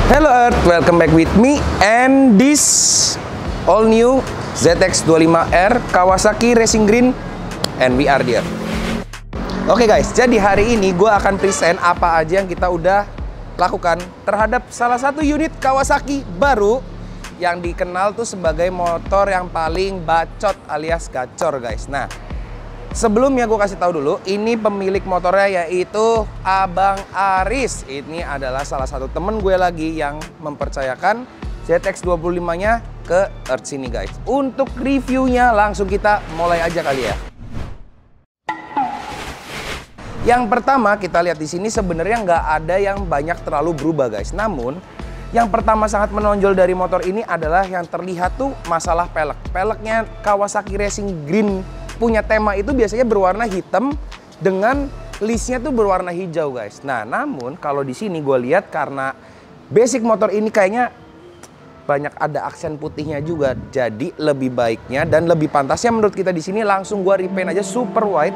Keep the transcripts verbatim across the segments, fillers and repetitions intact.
Hello Earth, welcome back with me and this all new Z X dua puluh lima R Kawasaki Racing Green and we are there. Oke okay guys, jadi hari ini gue akan present apa aja yang kita udah lakukan terhadap salah satu unit Kawasaki baru yang dikenal tuh sebagai motor yang paling bacot alias gacor guys. Nah, sebelumnya gue kasih tahu dulu, ini pemilik motornya yaitu Abang Aris. Ini adalah salah satu temen gue lagi yang mempercayakan Z X dua puluh lima nya ke Earth sini guys. Untuk reviewnya langsung kita mulai aja kali ya. Yang pertama kita lihat di sini sebenarnya nggak ada yang banyak terlalu berubah guys. Namun yang pertama sangat menonjol dari motor ini adalah yang terlihat tuh masalah pelek. Peleknya Kawasaki Racing Green punya tema itu biasanya berwarna hitam dengan listnya tuh berwarna hijau guys. Nah, namun kalau di sini gue lihat karena basic motor ini kayaknya banyak ada aksen putihnya juga, jadi lebih baiknya dan lebih pantasnya menurut kita di sini langsung gue repaint aja super white.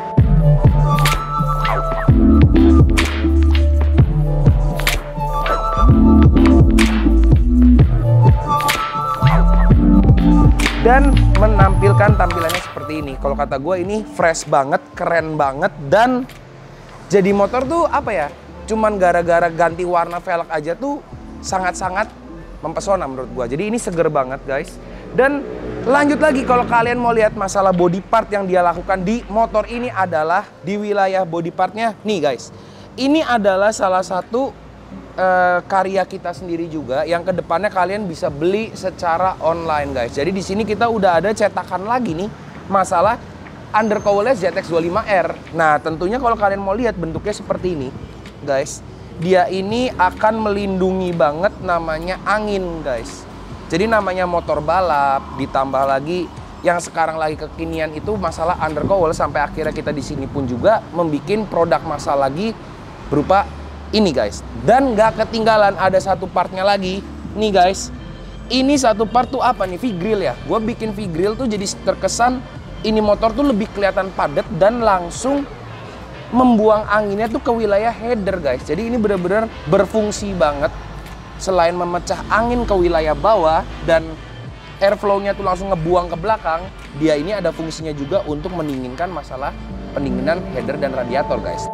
Dan menampilkan tampilannya seperti ini. Kalau kata gue ini fresh banget, keren banget. Dan jadi motor tuh apa ya, cuman gara-gara ganti warna velg aja tuh sangat-sangat mempesona menurut gue. Jadi ini seger banget guys. Dan lanjut lagi kalau kalian mau lihat masalah body part yang dia lakukan di motor ini adalah di wilayah body partnya. Nih guys, ini adalah salah satu Uh, karya kita sendiri juga yang kedepannya kalian bisa beli secara online guys. Jadi di sini kita udah ada cetakan lagi nih masalah undercowl Z X dua puluh lima R. Nah tentunya kalau kalian mau lihat bentuknya seperti ini guys, dia ini akan melindungi banget namanya angin guys. Jadi namanya motor balap ditambah lagi yang sekarang lagi kekinian itu masalah undercowl, sampai akhirnya kita di sini pun juga membuat produk masal lagi berupa ini guys. Dan gak ketinggalan ada satu partnya lagi nih guys. Ini satu part tuh apa nih, V-grill ya. Gue bikin V-grill tuh jadi terkesan ini motor tuh lebih kelihatan padat dan langsung membuang anginnya tuh ke wilayah header guys. Jadi ini benar-benar berfungsi banget. Selain memecah angin ke wilayah bawah dan airflow-nya tuh langsung ngebuang ke belakang, dia ini ada fungsinya juga untuk mendinginkan masalah pendinginan header dan radiator guys.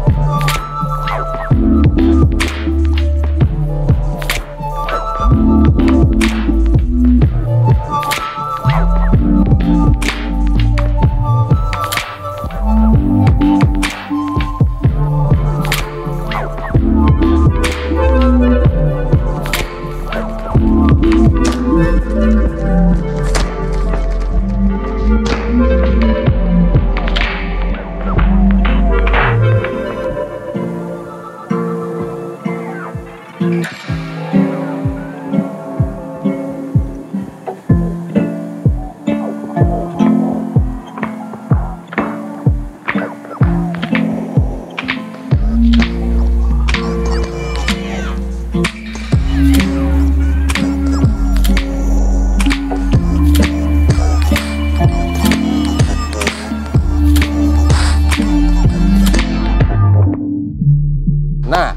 Nah,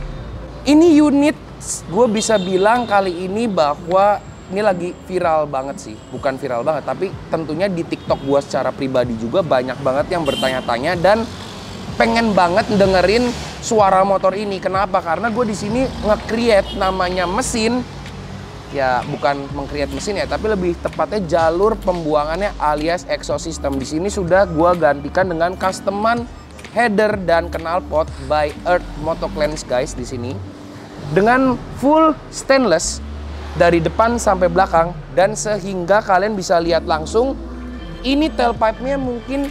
ini unit gue bisa bilang kali ini bahwa ini lagi viral banget sih. Bukan viral banget, tapi tentunya di TikTok gue secara pribadi juga banyak banget yang bertanya-tanya dan pengen banget dengerin suara motor ini. Kenapa? Karena gue di sini nge-create namanya mesin. Ya, bukan meng-create mesin ya, tapi lebih tepatnya jalur pembuangannya alias exhaust system. Di sini sudah gue gantikan dengan customan header dan knalpot by Earth Motoclans guys di sini dengan full stainless dari depan sampai belakang, dan sehingga kalian bisa lihat langsung ini tailpipe-nya mungkin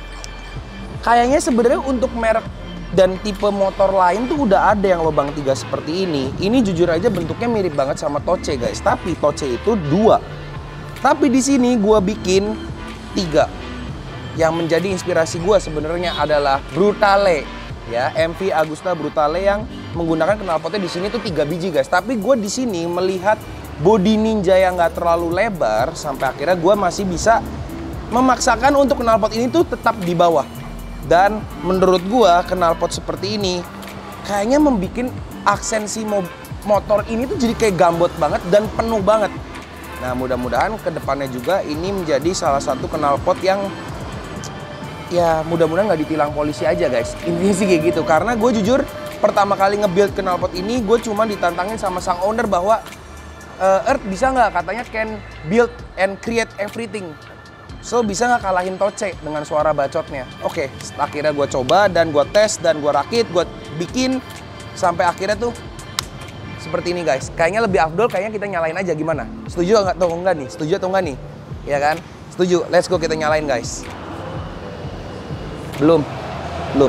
kayaknya sebenarnya untuk merek dan tipe motor lain tuh udah ada yang lubang tiga seperti ini. Ini jujur aja bentuknya mirip banget sama Toce guys, tapi Toce itu dua. Tapi di sini gua bikin tiga. Yang menjadi inspirasi gue sebenarnya adalah Brutale ya, M V Agusta Brutale yang menggunakan knalpotnya di sini tuh tiga biji guys. Tapi gue di sini melihat body Ninja yang nggak terlalu lebar, sampai akhirnya gue masih bisa memaksakan untuk knalpot ini tuh tetap di bawah. Dan menurut gue knalpot seperti ini kayaknya membuat aksensi mob motor ini tuh jadi kayak gambot banget dan penuh banget. Nah, mudah-mudahan kedepannya juga ini menjadi salah satu knalpot yang ya mudah-mudahan nggak ditilang polisi aja guys. Intinya sih kayak gitu. Karena gue jujur pertama kali nge-build knalpot ini gue cuma ditantangin sama sang owner bahwa uh, Earth bisa nggak, katanya can build and create everything. So bisa nggak kalahin Toce dengan suara bacotnya? Oke, okay, akhirnya gue coba dan gue tes dan gue rakit, gue bikin sampai akhirnya tuh seperti ini guys. Kayaknya lebih afdol, kayaknya kita nyalain aja, gimana? Setuju nggak atau enggak nih? Setuju atau enggak nih? Ya kan? Setuju. Let's go, kita nyalain guys. Belum, belum.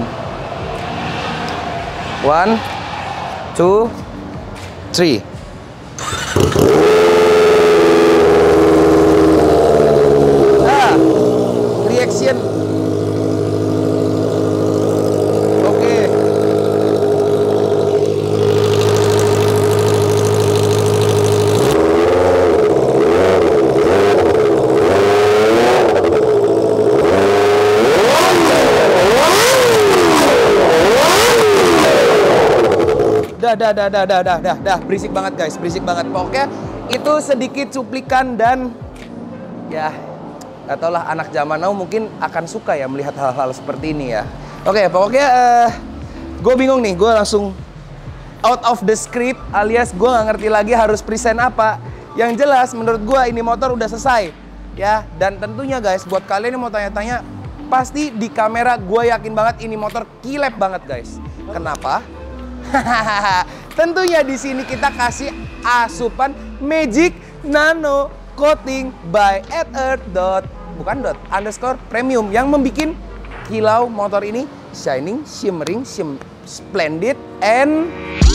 One, two, three. Ah, reaction. Oke. Dah, dah, dah, dah, dah, dah, dah, dah, berisik banget guys, berisik banget. Pokoknya itu sedikit cuplikan dan ya, gak tau lah, anak zaman now mungkin akan suka ya melihat hal-hal seperti ini ya. Oke, pokoknya uh, gue bingung nih, gue langsung out of the script alias gue gak ngerti lagi harus present apa. Yang jelas menurut gue ini motor udah selesai ya. Dan tentunya guys, buat kalian yang mau tanya-tanya, pasti di kamera gue yakin banget ini motor kilep banget guys. Kenapa? Tentunya di sini kita kasih asupan Magic Nano Coating by at earth dot bukan dot underscore premium yang membuat kilau motor ini shining, shimmering, shim, splendid, and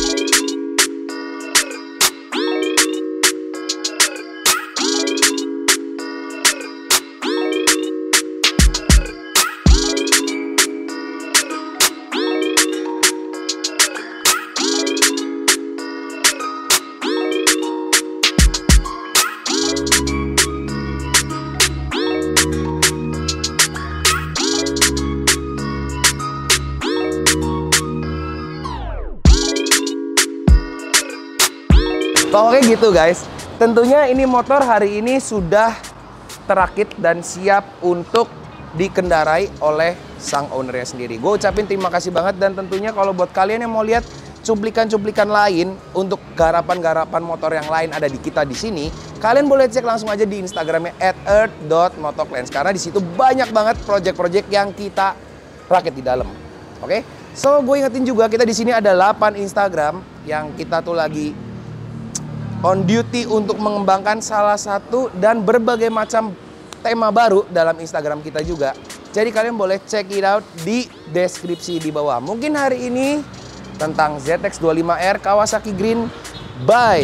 pokoknya gitu guys. Tentunya ini motor hari ini sudah terakit dan siap untuk dikendarai oleh sang ownernya sendiri. Gue ucapin terima kasih banget, dan tentunya kalau buat kalian yang mau lihat cuplikan-cuplikan lain untuk garapan-garapan motor yang lain ada di kita di sini, kalian boleh cek langsung aja di Instagramnya at earth dot motoclans karena di situ banyak banget project-project yang kita rakit di dalam. Oke? Okay? So, gue ingetin juga kita di sini ada delapan Instagram yang kita tuh lagi on duty untuk mengembangkan salah satu dan berbagai macam tema baru dalam Instagram kita juga. Jadi kalian boleh check it out di deskripsi di bawah. Mungkin hari ini tentang Z X dua puluh lima R Kawasaki Green by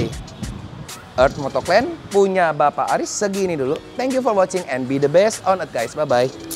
Earth Motoclan punya Bapak Aris segini dulu. Thank you for watching and be the best on it guys. Bye-bye.